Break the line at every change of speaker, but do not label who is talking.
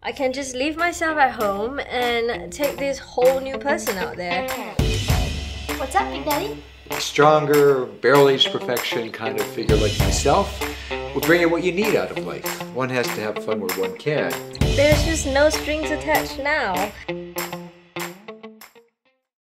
I can just leave myself at home and take this whole new person out there.
What's up, Big Daddy?
Stronger, barrel-aged perfection kind of figure like myself will bring in what you need out of life. One has to have fun where one can.
There's just no strings attached now.